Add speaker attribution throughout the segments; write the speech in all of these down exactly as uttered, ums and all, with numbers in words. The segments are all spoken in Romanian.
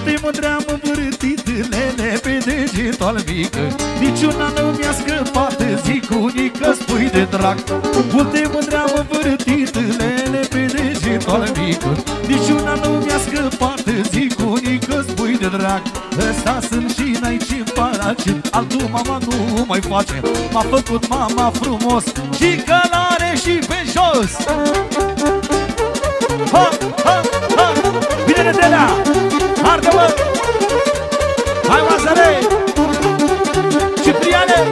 Speaker 1: Multe mândre am învârtit lele pe degetul mică, niciuna nu mi-a scăpat, zic unică, spui de drag. Multe mândre am învârtit lele pe degetul mică, niciuna nu mi-a scăpat, zic unică, spui de drag. Ăsta sunt și n-ai ce-mi face, altul mama nu mai face. M-a făcut mama frumos și călare și pe jos. Ha, ha, ha! Bine, Nedelea! Arde-mă! Hai, Mazăre! Cipriane!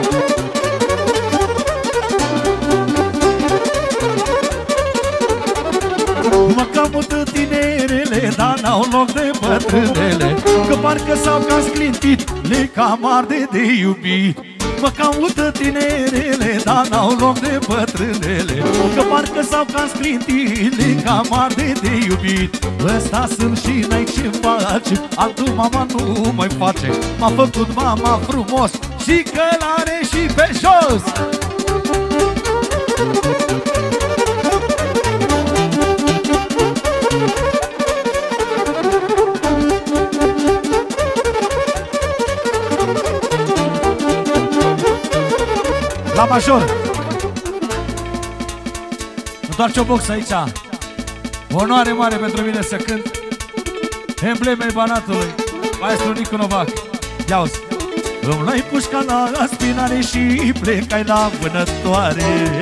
Speaker 1: Mă caută tinerele, dar n-au loc de bătrânele, că parcă s-au cam sclintit, le cam arde de iubit. Mă caută tinerele, dar n-au loc de bătrânele, că parcă s-au cam sclintit, le cam arde de iubit. Ăsta sunt și n-ai ce face, altul mama nu mai face. M-a făcut mama frumos și călare și pe jos. La major. Întoarce o box aici. Onoare mare pentru mine să cânt embleme Banatului, maestru Nicu Novac. Ia-uzi. Îmi luai pușca la spinare și plecai la vânătoare.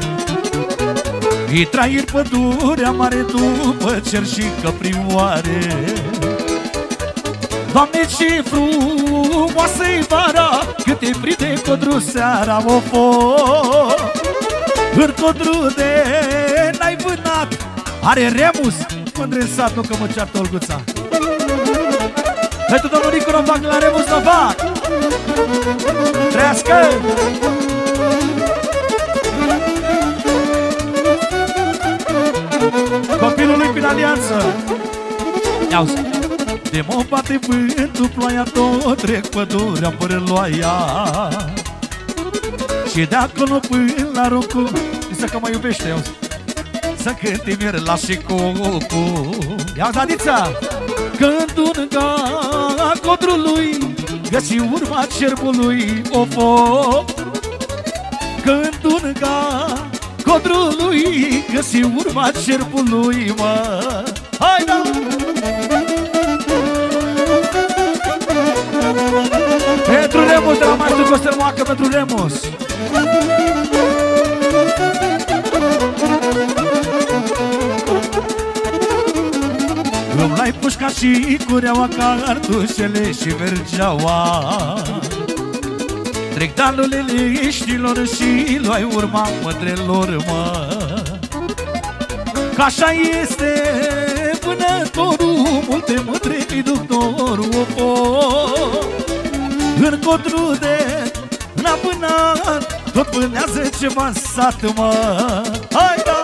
Speaker 1: I trăiri pădurea mare după cer și căprioare. Doamne, ce frumoasă-i vara, cât te prinde codru seara, ofo. În codru de n-ai vânat, are remus, mândre în sat, nu că mă ceartă Olguța. Pentru domnul Nicu Novac la Remus Novac. Trească! Copilul lui prin alianță. Ia-uzi. De mă bate vântul, ploaia, tot trec pădurea fără loaia. Și de acolo până la Rocu, să că mă iubește, auzi, să cânti mier la și cucu. Ia-uzi, Adița! Când-unga codrului găsi urma cerbului, ofo. Când-unga codrului găsi urma cerbului, mă. Hai, da! Pentru Remus, de la maestru Costel Moacă, pentru Remus. Îmi l-ai pușcat și cureaua, cartușele și vergeaua. Trec dalurile eștilor și luai urma mândrelor, mă. Că așa este vânătorul, multe mândre-i doctorul, ofo. În codru de n-a vânat, tot vânează ceva în sat, mă. Hai, da!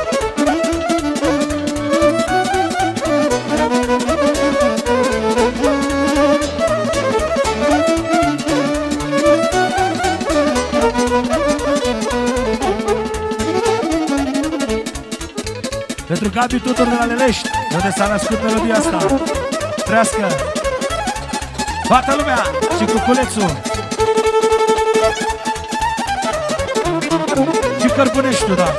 Speaker 1: Pentru Gabi Tudor de la Lelești, de unde s-a născut melodia asta. Trească! Toată lumea și Cuculețul și Cărbuneștiul, da.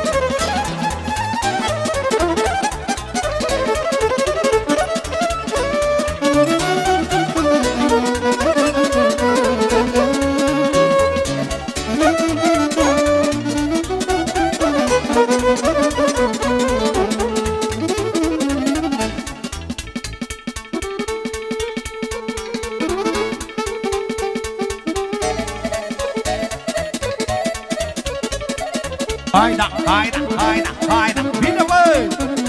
Speaker 1: Hai da, hai da, hai da, hai da, bine, băi!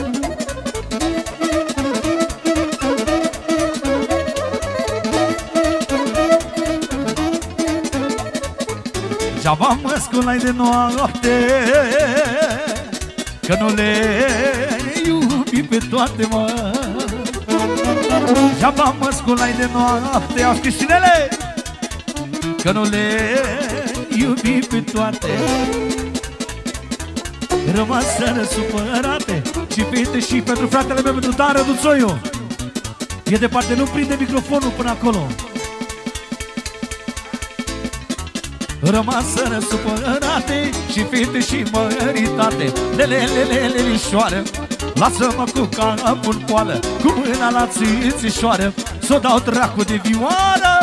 Speaker 1: Degeaba mă sculai de noapte, că nu le iubi pe toate, mă. Degeaba mă sculai de noapte, auzi, Cristinele, că nu le iubi pe toate. Rămaseră supărate și fete și pentru fratele meu, pentru Dan Răduțoiu. E departe, nu prinde microfonul până acolo. Rămasă supărate și fete și măritate. Lele, lele, lelișoară, lasă-mă cu capul în poală, cu mâna la țițișoară, s-o dau dracu de vioară.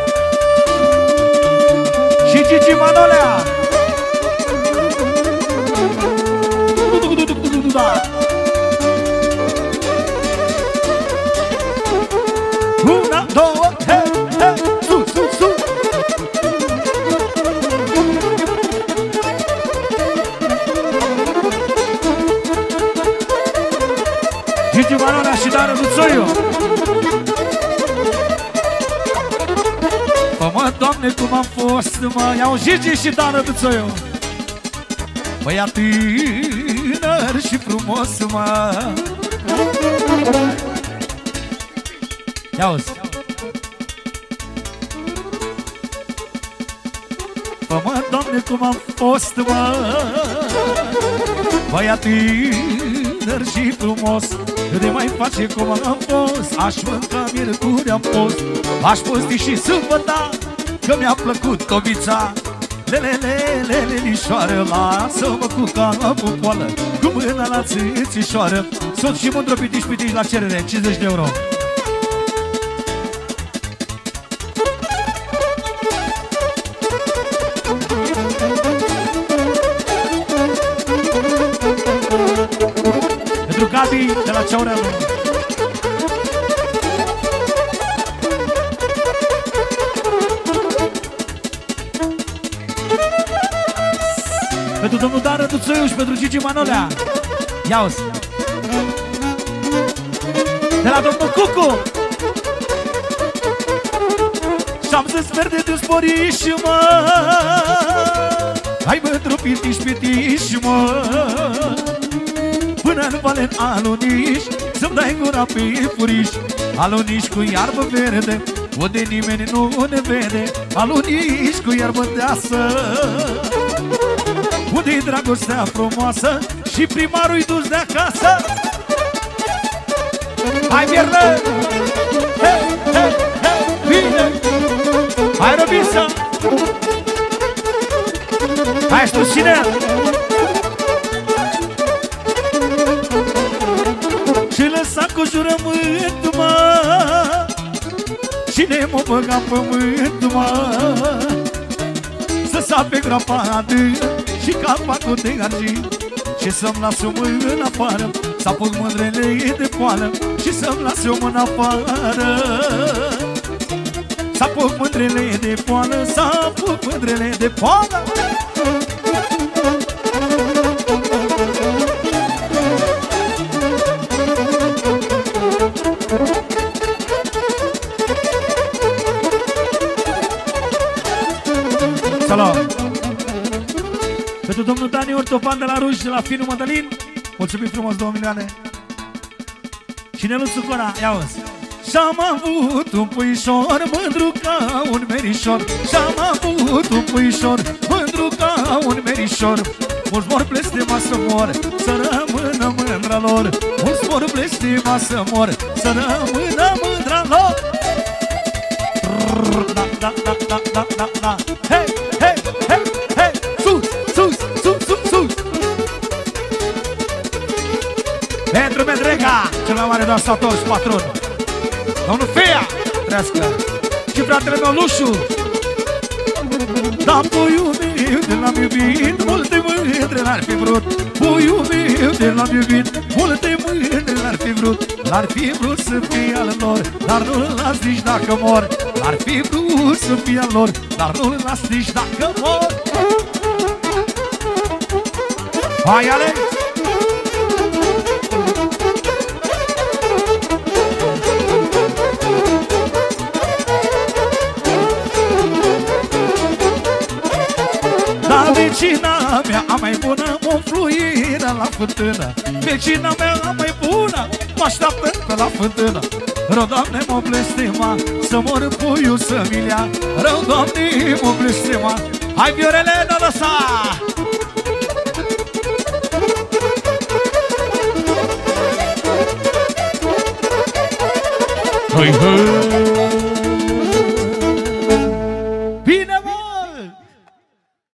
Speaker 1: Și Gigi Manolea. Una, două, he, he, su, su, su. Gigi Manolea și Dana Duțoiu. Mă, Doamne, cum am fost, mă, iau Gigi și Dana Duțoiu. Băiat tânăr și frumos, mă. Ia-uzi. Mă, Doamne, cum am fost, mă. Băiat tânăr și frumos. Eu de mai face cum am fost. Aș mânca miercuri am fost. Aș posti și sâmbăta, că mi-a plăcut tobița. Lele, lele, lelișoară, lasă-mă cu capul poală, cu mâna la țițișoară. Sunt și mândru pitiș, pitiș la cerere, cincizeci de euro. Pentru Gabi de la Ceaureanu. Pentru domnul Dana Duțoiu și pentru Gigi Manolea. Ia-uzi. De la domnul Cucu. Și-am zis verde de sporiș, mă. Hai mândru pitiș, pitiș, mă. Până-n valen aluniș, să-mi dai gura pe furiș. Aluniș cu iarbă verde, unde nimeni nu ne vede. Aluniș cu iarbă deasă, unde-i dragostea frumoasă și primarul-i dus de acasă. Hai, miernă! He, he, he, bine! Hai, Robinsa! Hai, susține! Și lăsa cu jurământ, mă. Cine m-o băga în pământ, mă. Să sape groapa adâncă și capacul de argint, și să-mi las o mână în afară, să apuc mândrele de poală, și să-mi las o mână afară, să apuc mândrele de poală, să apuc mândrele de poală. Salut! Pentru domnul Dani Ortopan de la Ruș, de la Finu Mădălin. Mulțumim frumos, două milioane. Și Neluțu Cora, ia-uzi. Și-am avut un puișor mândru ca un merișor. Și-am avut un puișor mândru ca un merișor. Mulți mor blestema să mor, să rămână mândra lor. Mulți mor blestema să mor, să rămână mândra lor. Da, da, da, da, da, da, da. Hei, hei, hei, hei, sus, sus, sus, sus, sus. Pentru Medrega, cel mai mare doar Satoș, patron. Domnul Fea, trească. Și fratele meu Lușu. Da, puiul meu de l-am iubit, multe mândre l-ar fi vrut. Puiul meu de l-am iubit, multe mândre l-ar fi vrut. L-ar fi vrut să fie al lor, dar nu-l las nici dacă mor. L-ar fi vrut să fie al lor, dar nu-l las nici dacă mor. Hai, Alex! Da, vecina mea a mai bună o fluiră la fântână. Vecina mea a mai bună mă așteaptă pe la fântână. Rău, Doamne, mă blestema să mor puiul să mi-l ia. Rău, Doamne, mă blestema. Hai, Viorele, n-o lăsa! Hăi, hăi. Bine, mă!